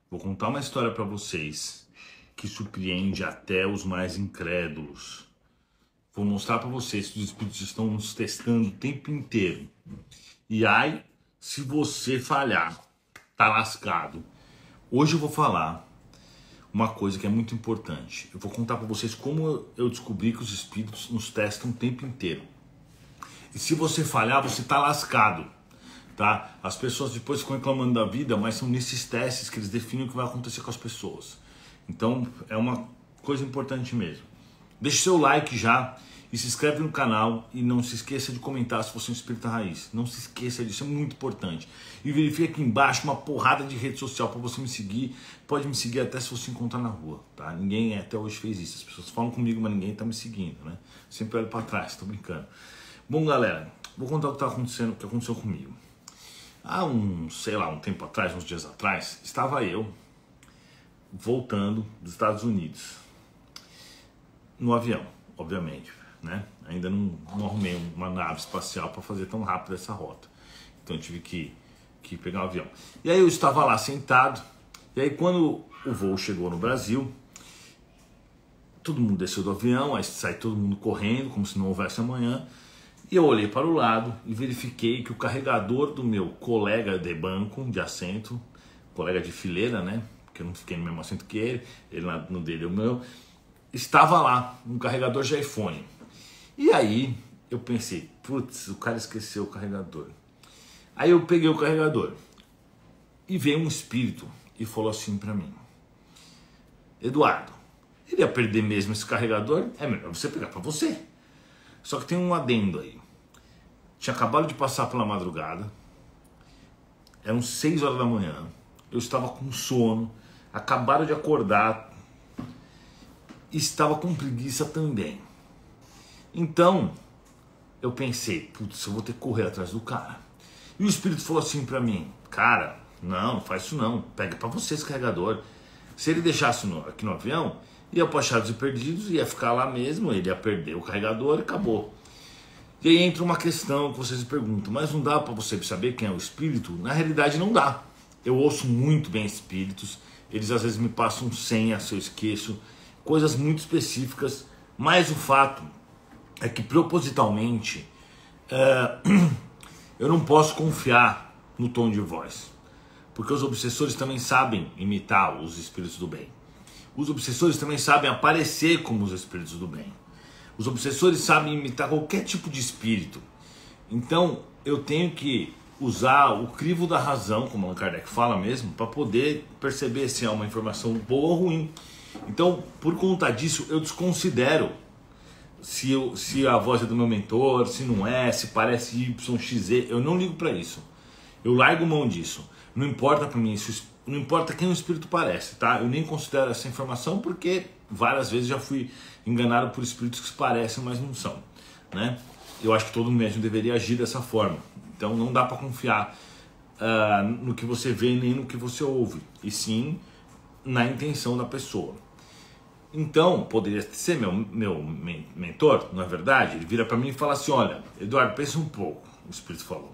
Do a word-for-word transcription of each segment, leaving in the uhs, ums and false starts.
Vou contar uma história para vocês que surpreende até os mais incrédulos. Vou mostrar para vocês que os espíritos estão nos testando o tempo inteiro. E ai, se você falhar, tá lascado. Hoje eu vou falar uma coisa que é muito importante. Eu vou contar para vocês como eu descobri que os espíritos nos testam o tempo inteiro. E se você falhar, você tá lascado. Tá? As pessoas depois ficam reclamando da vida, mas são nesses testes que eles definem o que vai acontecer com as pessoas. Então é uma coisa importante mesmo. Deixe seu like já e se inscreve no canal e não se esqueça de comentar se você é um espírita raiz. Não se esqueça disso, é muito importante. E verifique aqui embaixo uma porrada de rede social para você me seguir. Pode me seguir até se você encontrar na rua, tá? Ninguém até hoje fez isso. As pessoas falam comigo, mas ninguém tá me seguindo, né? Sempre olho para trás, tô brincando. Bom, galera, vou contar o que tá acontecendo, o que aconteceu comigo. Há um, sei lá, um tempo atrás, uns dias atrás, estava eu voltando dos Estados Unidos no avião, obviamente, né? Ainda não, não arrumei uma nave espacial para fazer tão rápido essa rota, então eu tive que, que pegar o avião. E aí eu estava lá sentado, e aí quando o voo chegou no Brasil, todo mundo desceu do avião, aí sai todo mundo correndo, como se não houvesse amanhã. E eu olhei para o lado e verifiquei que o carregador do meu colega de banco, de assento, colega de fileira, né? Porque eu não fiquei no mesmo assento que ele, ele no dele, o meu, estava lá, um carregador de iPhone. E aí eu pensei, putz, o cara esqueceu o carregador. Aí eu peguei o carregador e veio um espírito e falou assim para mim: Eduardo, ele ia perder mesmo esse carregador? É melhor você pegar para você. Só que tem um adendo aí. Tinha acabado de passar pela madrugada, eram seis horas da manhã, eu estava com sono, acabaram de acordar, e estava com preguiça também. Então, eu pensei, putz, eu vou ter que correr atrás do cara. E o espírito falou assim pra mim: cara, não, não faz isso não, pega pra você esse carregador. Se ele deixasse no, aqui no avião, ia para achados e perdidos, ia ficar lá mesmo, ele ia perder o carregador e acabou. E aí entra uma questão que vocês me perguntam, mas não dá para você saber quem é o espírito? Na realidade não dá. Eu ouço muito bem espíritos, eles às vezes me passam senha se eu esqueço, coisas muito específicas, mas o fato é que propositalmente é, eu não posso confiar no tom de voz, porque os obsessores também sabem imitar os espíritos do bem. Os obsessores também sabem aparecer como os espíritos do bem. Os obsessores sabem imitar qualquer tipo de espírito. Então eu tenho que usar o crivo da razão, como Allan Kardec fala mesmo, para poder perceber se é uma informação boa ou ruim. Então, por conta disso, eu desconsidero se, eu, se a voz é do meu mentor, se não é, se parece Y X Z. Eu não ligo para isso. Eu largo mão disso. Não importa para mim isso. Não importa quem o espírito parece, tá? Eu nem considero essa informação porque várias vezes já fui enganado por espíritos que se parecem, mas não são, né? Eu acho que todo médium deveria agir dessa forma. Então não dá para confiar uh, no que você vê nem no que você ouve, e sim na intenção da pessoa. Então, poderia ser meu, meu mentor, não é verdade? Ele vira para mim e fala assim: olha, Eduardo, pensa um pouco. O espírito falou: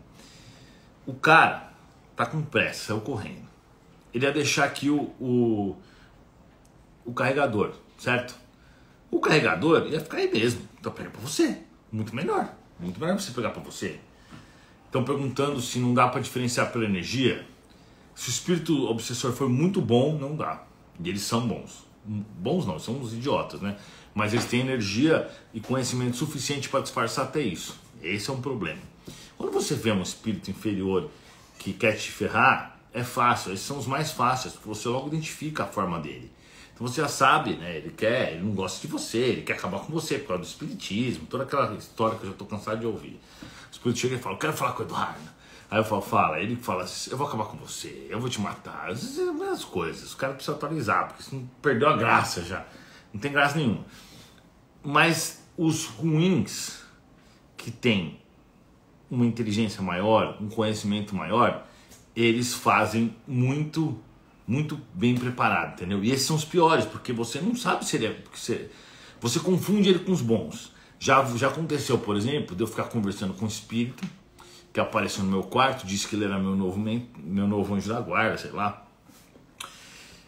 o cara tá com pressa, saiu correndo. Ele ia deixar aqui o, o, o carregador, certo? O carregador ia ficar aí mesmo. Então pega pra você. Muito melhor. Muito melhor você pegar pra você. Estão perguntando se não dá pra diferenciar pela energia. Se o espírito obsessor for muito bom, não dá. E eles são bons. Bons não, são uns idiotas, né? Mas eles têm energia e conhecimento suficiente para disfarçar até isso. Esse é um problema. Quando você vê um espírito inferior que quer te ferrar, é fácil, esses são os mais fáceis, porque você logo identifica a forma dele. Então você já sabe, né? Ele quer, ele não gosta de você, ele quer acabar com você por causa do espiritismo, toda aquela história que eu já estou cansado de ouvir. O espírito chega e fala: eu quero falar com o Eduardo. Aí eu falo: fala. Ele fala assim: eu vou acabar com você, eu vou te matar. Às vezes é as mesmas coisas, o cara precisa atualizar, porque senão perdeu a graça já. Não tem graça nenhuma. Mas os ruins, que têm uma inteligência maior, um conhecimento maior, eles fazem muito, muito bem preparado, entendeu? E esses são os piores, porque você não sabe se ele é... Você, você confunde ele com os bons. Já, já aconteceu, por exemplo, de eu ficar conversando com um espírito que apareceu no meu quarto, disse que ele era meu novo, meu novo anjo da guarda, sei lá.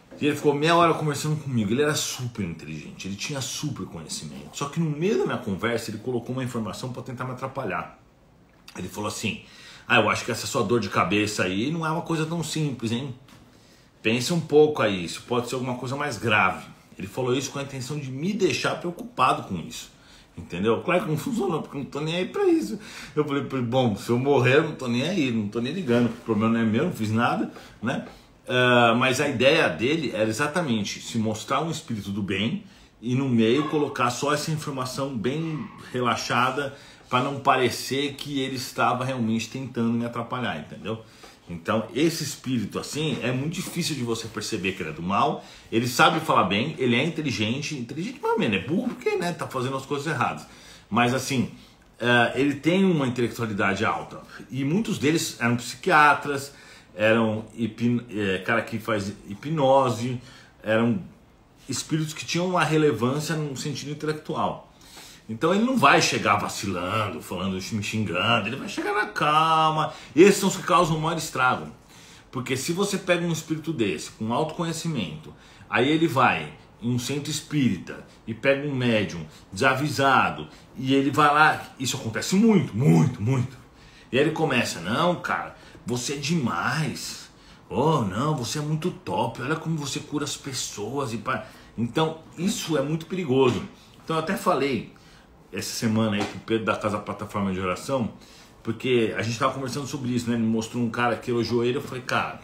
E ele ficou meia hora conversando comigo. Ele era super inteligente, ele tinha super conhecimento. Só que no meio da minha conversa ele colocou uma informação para tentar me atrapalhar. Ele falou assim: ah, eu acho que essa sua dor de cabeça aí não é uma coisa tão simples, hein? Pense um pouco aí, isso pode ser alguma coisa mais grave. Ele falou isso com a intenção de me deixar preocupado com isso. Entendeu? Claro que não funcionou, porque eu não tô nem aí pra isso. Eu falei, bom, se eu morrer eu não tô nem aí, não tô nem ligando, o problema não é meu, não fiz nada, né? Uh, mas a ideia dele era exatamente se mostrar um espírito do bem e no meio colocar só essa informação bem relaxada para não parecer que ele estava realmente tentando me atrapalhar, entendeu? Então esse espírito assim é muito difícil de você perceber que ele é do mal. Ele sabe falar bem, ele é inteligente, inteligente mais ou menos, é burro porque, né, tá fazendo as coisas erradas. Mas assim, uh, ele tem uma intelectualidade alta e muitos deles eram psiquiatras, eram hipno, é, cara que faz hipnose, eram espíritos que tinham uma relevância no sentido intelectual. Então ele não vai chegar vacilando, falando, me xingando, ele vai chegar na calma. Esses são os que causam o maior estrago. Porque se você pega um espírito desse, com autoconhecimento, aí ele vai em um centro espírita e pega um médium desavisado, e ele vai lá, isso acontece muito, muito, muito. E aí ele começa, não, cara, você é demais. Oh, não, você é muito top. Olha como você cura as pessoas. E pá. Então, isso é muito perigoso. Então, eu até falei essa semana aí pro Pedro da Casa Plataforma de Oração, porque a gente estava conversando sobre isso, né? Ele mostrou um cara que elogiou ele. Eu falei, cara,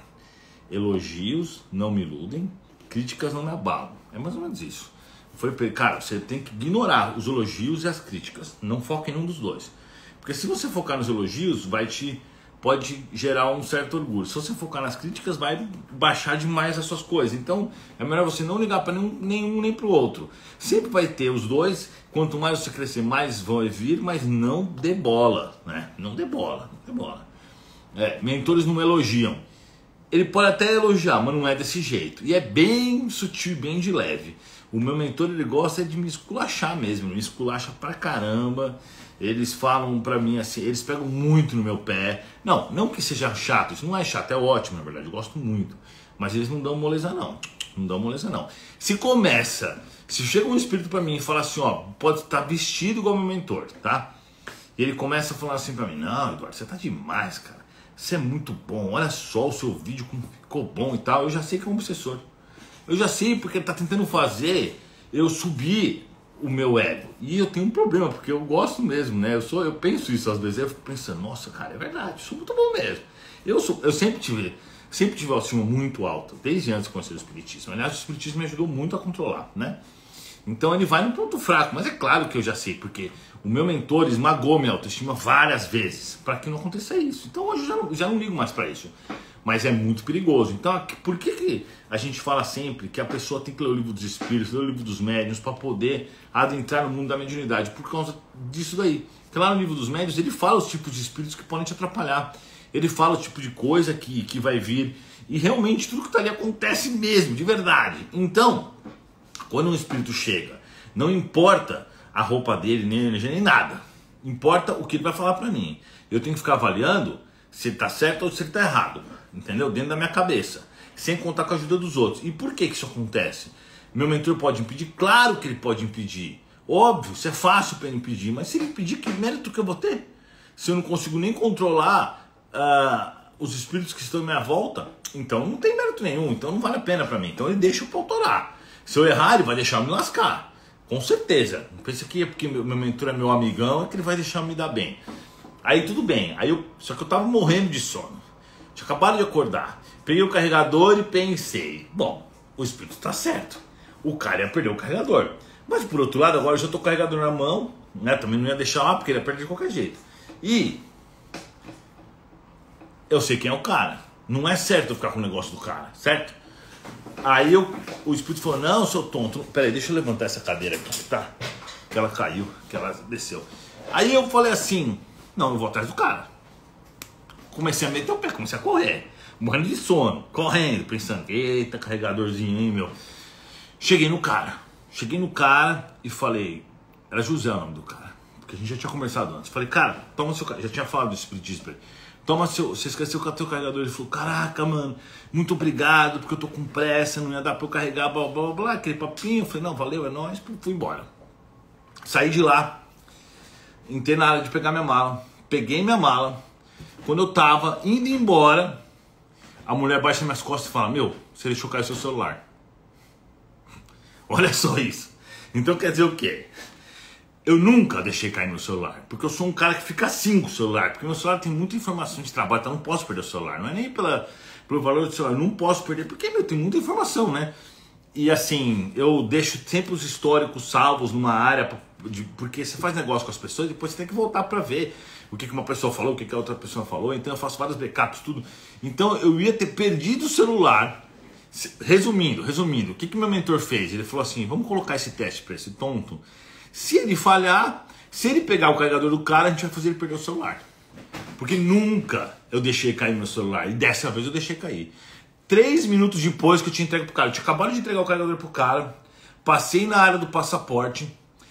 elogios não me iludem, críticas não me abalam. É mais ou menos isso. Eu falei pra ele, cara, você tem que ignorar os elogios e as críticas. Não foca em um dos dois. Porque se você focar nos elogios, vai te... pode gerar um certo orgulho. Se você focar nas críticas, vai baixar demais as suas coisas. Então, é melhor você não ligar para nenhum, nenhum nem para o outro. Sempre vai ter os dois. Quanto mais você crescer, mais vão vir, mas não dê bola, né? Não dê bola, não dê bola. É, mentores não elogiam. Ele pode até elogiar, mas não é desse jeito. E é bem sutil, bem de leve. O meu mentor, ele gosta de me esculachar mesmo, me esculacha pra caramba. Eles falam pra mim assim, eles pegam muito no meu pé. Não, não que seja chato, isso não é chato, é ótimo na verdade, eu gosto muito. Mas eles não dão moleza não, não dão moleza não. Se começa, se chega um espírito pra mim e fala assim, ó, pode estar vestido igual meu mentor, tá? E ele começa a falar assim pra mim, não, Eduardo, você tá demais, cara. Você é muito bom, olha só o seu vídeo como ficou bom e tal. Eu já sei que é um obsessor. Eu já sei porque ele tá tentando fazer eu subir o meu ego. E eu tenho um problema, porque eu gosto mesmo, né? Eu, sou, eu penso isso às vezes, eu fico pensando, nossa, cara, é verdade, eu sou muito bom mesmo. Eu, sou, eu sempre tive, sempre tive autoestima muito alta, desde antes de conhecer o Espiritismo. Aliás, o Espiritismo me ajudou muito a controlar, né? Então ele vai no ponto fraco, mas é claro que eu já sei, porque o meu mentor esmagou minha autoestima várias vezes para que não aconteça isso. Então hoje eu já não, já não ligo mais para isso. Mas é muito perigoso. Então por que, que a gente fala sempre que a pessoa tem que ler o livro dos espíritos, ler o livro dos médiuns para poder adentrar no mundo da mediunidade? Por causa disso daí. Porque lá no livro dos médiuns ele fala os tipos de espíritos que podem te atrapalhar. Ele fala o tipo de coisa que, que vai vir. E realmente tudo que está ali acontece mesmo, de verdade. Então, quando um espírito chega, não importa a roupa dele, nem a energia, nem nada. Importa o que ele vai falar para mim. Eu tenho que ficar avaliando se ele está certo ou se ele está errado. Entendeu? Dentro da minha cabeça. Sem contar com a ajuda dos outros. E por que que isso acontece? Meu mentor pode impedir? Claro que ele pode impedir. Óbvio, isso é fácil para ele impedir. Mas se ele impedir, que mérito que eu vou ter? Se eu não consigo nem controlar uh, os espíritos que estão à minha volta, então não tem mérito nenhum. Então não vale a pena para mim. Então ele deixa eu autorar. Se eu errar, ele vai deixar eu me lascar. Com certeza. Não pensa que é porque meu, meu mentor é meu amigão, é que ele vai deixar eu me dar bem. Aí tudo bem. Aí eu, só que eu tava morrendo de sono. Tinha acabado de acordar. Peguei o carregador e pensei, bom, o espírito tá certo. O cara ia perder o carregador. Mas por outro lado, agora eu já tô com o carregador na mão, né? Também não ia deixar lá porque ele ia perder de qualquer jeito. E eu sei quem é o cara. Não é certo eu ficar com o negócio do cara, certo? Aí eu, o espírito falou, não, seu tonto. Peraí, deixa eu levantar essa cadeira aqui, tá? Que ela caiu, que ela desceu. Aí eu falei assim, não, eu vou atrás do cara. Comecei a meter o pé, comecei a correr. Morrendo de sono, correndo, pensando, eita, carregadorzinho, hein, meu. Cheguei no cara. Cheguei no cara e falei, era José o nome do cara, porque a gente já tinha conversado antes. Falei, cara, toma o seu cara. Já tinha falado do espiritismo pra ele. toma seu, você esqueceu o teu carregador. Ele falou, caraca, mano, muito obrigado, porque eu tô com pressa, não ia dar pra eu carregar, blá, blá, blá, aquele papinho. Eu falei, não, valeu, é nóis, fui embora. Saí de lá, entrei na área de pegar minha mala, peguei minha mala. Quando eu tava indo embora, a mulher baixa nas minhas costas e fala, meu, você deixou cair seu celular. Olha só isso. Então quer dizer o quê? Eu nunca deixei cair meu celular, porque eu sou um cara que fica assim com o celular, porque meu celular tem muita informação de trabalho, então eu não posso perder o celular. Não é nem pela, pelo valor do celular, eu não posso perder, porque meu, tem muita informação, né? E assim, eu deixo sempre os históricos salvos numa área, de, porque você faz negócio com as pessoas, depois você tem que voltar para ver o que, que uma pessoa falou, o que, que a outra pessoa falou, então eu faço vários backups, tudo. Então eu ia ter perdido o celular. Resumindo, resumindo, o que, que meu mentor fez? Ele falou assim, vamos colocar esse teste para esse tonto. Se ele falhar, se ele pegar o carregador do cara, a gente vai fazer ele perder o celular. Porque nunca eu deixei cair meu celular. E dessa vez eu deixei cair. Três minutos depois que eu tinha entregue pro cara. Eu tinha acabado de entregar o carregador pro cara. Passei na área do passaporte.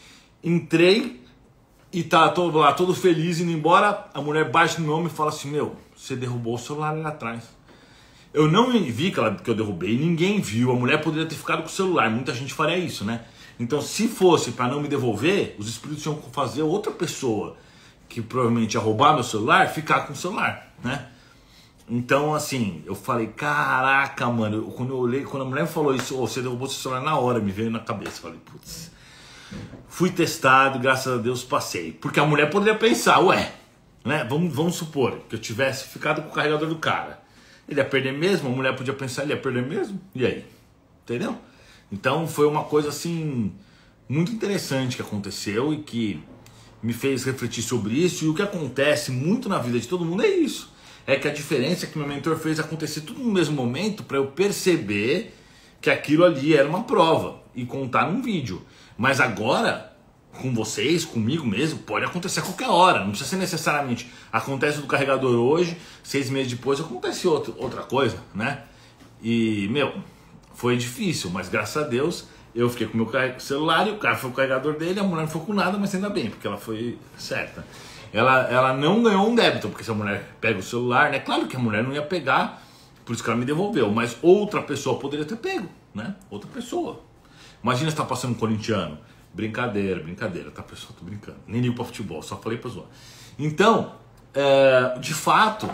Entrei e tá todo lá, todo feliz, indo embora. A mulher bate no meu ombro e fala assim, meu, você derrubou o celular ali atrás. Eu não vi que, ela, que eu derrubei, ninguém viu. A mulher poderia ter ficado com o celular. Muita gente faria isso, né? Então, se fosse para não me devolver, os espíritos iam fazer outra pessoa que provavelmente ia roubar meu celular, ficar com o celular, né? Então, assim, eu falei, caraca, mano, eu, quando eu olhei, quando a mulher me falou isso, oh, você derrubou seu celular na hora, me veio na cabeça. Eu falei, putz, fui testado, graças a Deus passei. Porque a mulher poderia pensar, ué, né? Vamos, vamos supor que eu tivesse ficado com o carregador do cara. Ele ia perder mesmo? A mulher podia pensar, ele ia perder mesmo? E aí? Entendeu? Então foi uma coisa assim muito interessante que aconteceu e que me fez refletir sobre isso. E o que acontece muito na vida de todo mundo é isso. É que a diferença é que meu mentor fez acontecer tudo no mesmo momento para eu perceber que aquilo ali era uma prova e contar num vídeo. Mas agora, com vocês, comigo mesmo, pode acontecer a qualquer hora. Não precisa ser necessariamente acontece do carregador hoje, seis meses depois acontece outro, outra coisa, né? E, meu, foi difícil, mas graças a Deus eu fiquei com o meu celular e o cara foi o carregador dele, a mulher não foi com nada, mas ainda bem, porque ela foi certa. Ela, ela não ganhou um débito, porque se a mulher pega o celular, né? Claro que a mulher não ia pegar, por isso que ela me devolveu, mas outra pessoa poderia ter pego, né? Outra pessoa. Imagina você tá passando um corintiano. Brincadeira, brincadeira, tá pessoal? Tô brincando. Nem ligo pra futebol, só falei pra zoar. Então, é, de fato,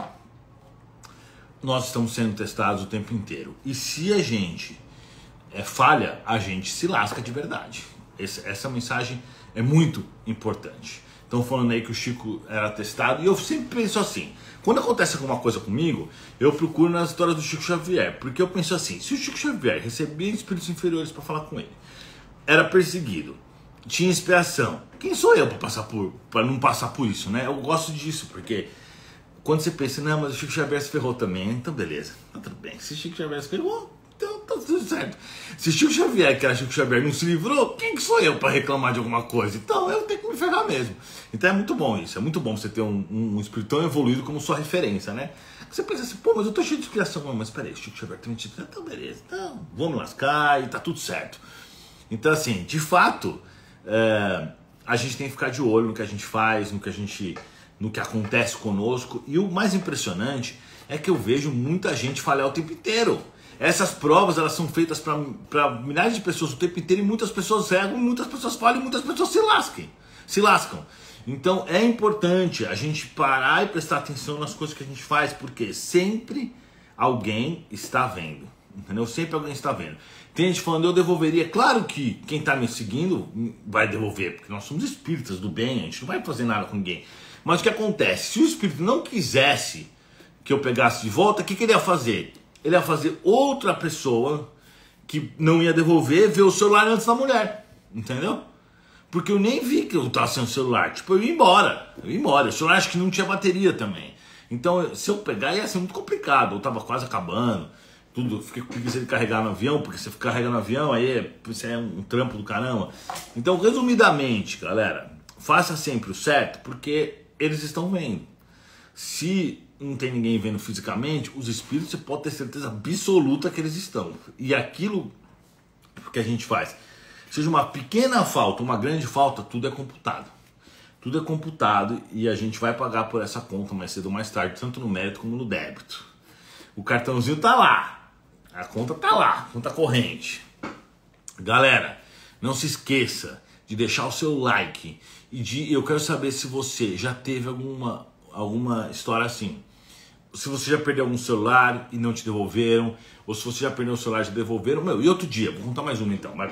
nós estamos sendo testados o tempo inteiro. E se a gente é, falha, a gente se lasca de verdade. Esse, essa mensagem é muito importante. Estão falando aí que o Chico era testado. E eu sempre penso assim. Quando acontece alguma coisa comigo, eu procuro nas histórias do Chico Xavier. Porque eu penso assim, se o Chico Xavier recebia espíritos inferiores para falar com ele, era perseguido, tinha expiação, quem sou eu para passar por, para não passar por isso, né? Eu gosto disso, porque quando você pensa, não, mas o Chico Xavier se ferrou também, então beleza, tá tudo bem. Se o Chico Xavier se ferrou, então tá tudo certo. Se o Chico Xavier, que era Chico Xavier, não se livrou, quem que sou eu para reclamar de alguma coisa? Então eu tenho que me ferrar mesmo. Então é muito bom isso, é muito bom você ter um, um, um espírito tão evoluído como sua referência, né? Você pensa assim, pô, mas eu tô cheio de inspiração, mas peraí, o Chico Xavier também te... Então beleza, então vou me lascar e tá tudo certo. Então assim, de fato, é, a gente tem que ficar de olho no que a gente faz, no que a gente, no que acontece conosco. E o mais impressionante é que eu vejo muita gente falhar o tempo inteiro. Essas provas, elas são feitas para milhares de pessoas o tempo inteiro, e muitas pessoas erram, muitas pessoas falham, e muitas pessoas se lascam, se lascam. Então é importante a gente parar e prestar atenção nas coisas que a gente faz, porque sempre alguém está vendo, entendeu? Sempre alguém está vendo. Tem gente falando, eu devolveria. Claro que quem está me seguindo vai devolver, porque nós somos espíritas do bem, a gente não vai fazer nada com ninguém. Mas o que acontece? Se o espírito não quisesse que eu pegasse de volta, o que, que ele ia fazer? Ele ia fazer outra pessoa que não ia devolver, ver o celular antes da mulher, entendeu? Porque eu nem vi que eu estava sem o celular, tipo, eu ia embora, eu ia embora, o celular acho que não tinha bateria também. Então, se eu pegar ia ser muito complicado, eu estava quase acabando, tudo, fiquei com preguiça de carregar no avião, porque você fica carregando no avião, aí é, isso é um, um trampo do caramba. Então, resumidamente, galera, faça sempre o certo, porque eles estão vendo. Se não tem ninguém vendo fisicamente, os espíritos você pode ter certeza absoluta que eles estão. E aquilo que a gente faz, seja uma pequena falta, uma grande falta, tudo é computado. Tudo é computado e a gente vai pagar por essa conta mais cedo ou mais tarde, tanto no mérito como no débito. O cartãozinho tá lá, a conta tá lá, conta corrente. Galera, não se esqueça de deixar o seu like e de, eu quero saber se você já teve alguma, alguma história assim. Se você já perdeu algum celular e não te devolveram, ou se você já perdeu o celular e te devolveram. Meu, e outro dia, vou contar mais uma então, mas...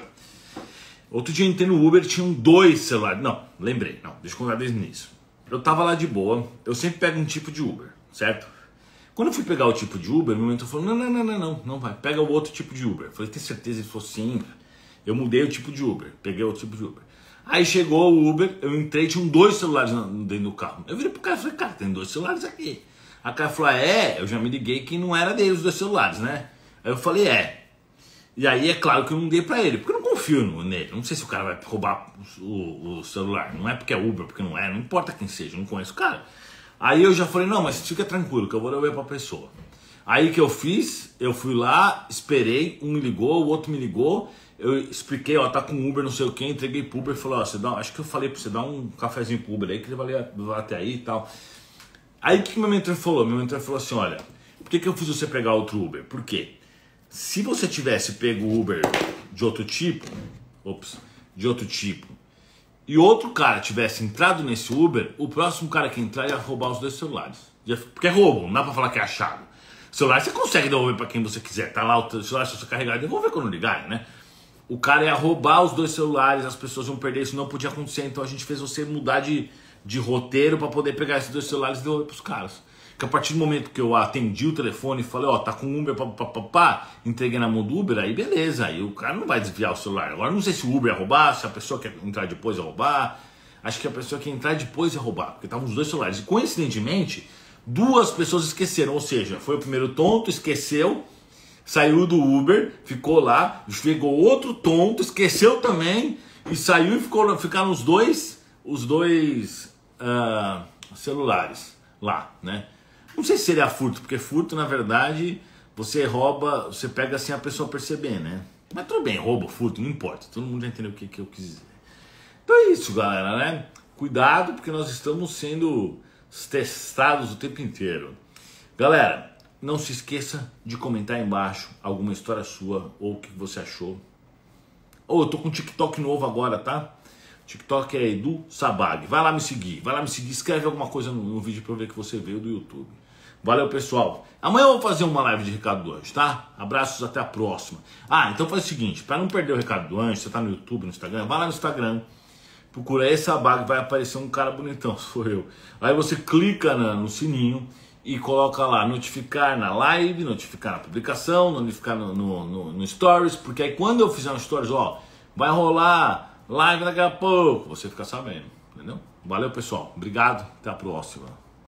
Outro dia eu entrei no Uber, tinham dois celulares. Não, lembrei, não, deixa eu contar desde o início. Eu tava lá de boa, eu sempre pego um tipo de Uber, certo? Quando eu fui pegar o tipo de Uber, o meu mentor falou, não, não, não, não, não, não vai, pega o outro tipo de Uber. Eu falei, tem certeza? Ele falou, sim. Eu mudei o tipo de Uber, peguei outro tipo de Uber. Aí chegou o Uber, eu entrei, tinham dois celulares dentro do carro. Eu virei pro cara e falei, cara, tem dois celulares aqui. A cara falou, ah, é, eu já me liguei que não era dele os dois celulares, né? Aí eu falei, é. E aí é claro que eu não dei pra ele, porque eu não confio nele. Não sei se o cara vai roubar o, o celular. Não é porque é Uber, porque não é. Não importa quem seja, eu não conheço o cara. Aí eu já falei, não, mas fica tranquilo que eu vou devolver pra pessoa. Aí que eu fiz, eu fui lá, esperei, um me ligou, o outro me ligou. Eu expliquei, ó, tá com Uber, não sei o que, entreguei pro Uber e falei, ó, você dá, acho que eu falei pra você dar um cafezinho pro Uber aí, que ele vai levar até aí e tal. Aí o que meu mentor falou? Meu mentor falou assim, olha, por que que eu fiz você pegar outro Uber? Por quê? Se você tivesse pego o Uber de outro tipo, ops, de outro tipo, e outro cara tivesse entrado nesse Uber, o próximo cara que entrar ia roubar os dois celulares. Porque é roubo, não dá pra falar que é achado. O celular você consegue devolver pra quem você quiser, tá lá o celular, se você carregar, devolver quando ligar, né? O cara ia roubar os dois celulares, as pessoas iam perder, isso não podia acontecer, então a gente fez você mudar de, de roteiro pra poder pegar esses dois celulares e devolver pros caras. Que a partir do momento que eu atendi o telefone e falei, ó, oh, tá com Uber, papapá, entreguei na mão do Uber, aí beleza, aí o cara não vai desviar o celular. Agora não sei se o Uber ia roubar, se a pessoa que entrar depois ia roubar. Acho que a pessoa que entrar depois ia roubar, porque estavam os dois celulares. E coincidentemente, duas pessoas esqueceram, ou seja, foi o primeiro tonto, esqueceu, saiu do Uber, ficou lá, chegou outro tonto, esqueceu também, e saiu e ficou, ficaram os dois, os dois uh, celulares lá, né? Não sei se seria furto, porque furto, na verdade, você rouba, você pega sem a pessoa perceber, né? Mas tudo bem, roubo, furto, não importa. Todo mundo já entendeu o que, que eu quis dizer. Então é isso, galera, né? Cuidado, porque nós estamos sendo testados o tempo inteiro. Galera, não se esqueça de comentar aí embaixo alguma história sua ou o que você achou. Ou eu tô com um TikTok novo agora, tá? TikTok é Edu Sabag. Vai lá me seguir, vai lá me seguir, escreve alguma coisa no, no vídeo pra eu ver que você veio do YouTube. Valeu, pessoal. Amanhã eu vou fazer uma live de Recado do Anjo, tá? Abraços, até a próxima. Ah, então faz o seguinte, para não perder o Recado do Anjo, você tá no YouTube, no Instagram, vai lá no Instagram, procura esse Sabag, vai aparecer um cara bonitão, sou eu. Aí você clica na, no sininho e coloca lá, notificar na live, notificar na publicação, notificar no, no, no, no Stories, porque aí quando eu fizer um Stories, ó, vai rolar live daqui a pouco, você fica sabendo, entendeu? Valeu, pessoal. Obrigado, até a próxima.